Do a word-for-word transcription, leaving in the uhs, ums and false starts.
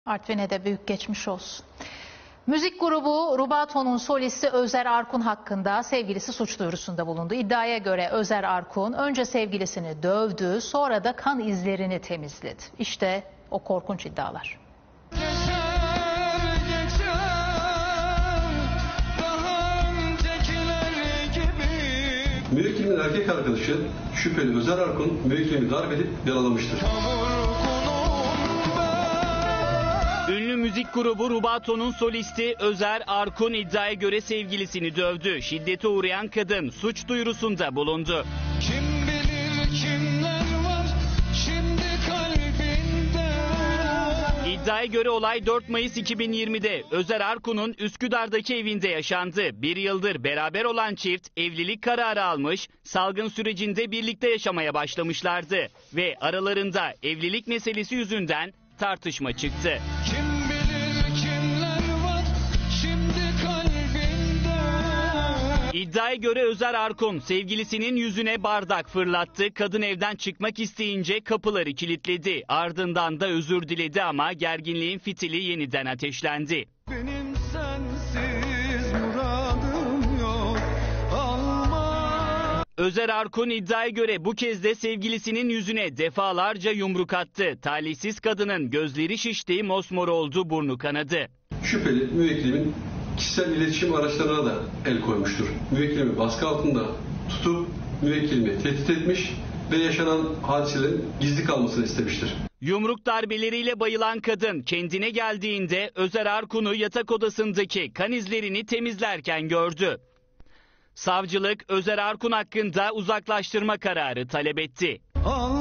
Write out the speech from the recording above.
Artvin'e de büyük geçmiş olsun. Müzik grubu Rubato'nun solisti Özer Arkun hakkında sevgilisi suç duyurusunda bulundu. İddiaya göre Özer Arkun önce sevgilisini dövdü, sonra da kan izlerini temizledi. İşte o korkunç iddialar. Müvekkilimin erkek arkadaşı şüpheli Özer Arkun müvekkilimi darp edip yaralamıştır. Ünlü müzik grubu Rubato'nun solisti Özer Arkun iddiaya göre sevgilisini dövdü. Şiddete uğrayan kadın suç duyurusunda bulundu. Kim bilir kimler var şimdi kalbinde. İddiaya göre olay dört Mayıs iki bin yirmide Özer Arkun'un Üsküdar'daki evinde yaşandı. Bir yıldır beraber olan çift evlilik kararı almış, salgın sürecinde birlikte yaşamaya başlamışlardı. Ve aralarında evlilik meselesi yüzünden tartışma çıktı. Kim bilir kimler var şimdi kalbinde. İddiaya göre Özer Arkun sevgilisinin yüzüne bardak fırlattı. Kadın evden çıkmak isteyince kapıları kilitledi. Ardından da özür diledi ama gerginliğin fitili yeniden ateşlendi. Benim sensiz muradım yok. Alma. Özer Arkun iddiaya göre bu kez de sevgilisinin yüzüne defalarca yumruk attı. Talihsiz kadının gözleri şişti, mosmor oldu, burnu kanadı. Şüpheli müvekkilimin kişisel iletişim araçlarına da el koymuştur. Müvekkilimi baskı altında tutup müvekkilimi tehdit etmiş ve yaşanan hadiselerin gizli kalmasını istemiştir. Yumruk darbeleriyle bayılan kadın kendine geldiğinde Özer Arkun'u yatak odasındaki kan izlerini temizlerken gördü. Savcılık Özer Arkun hakkında uzaklaştırma kararı talep etti. Allah.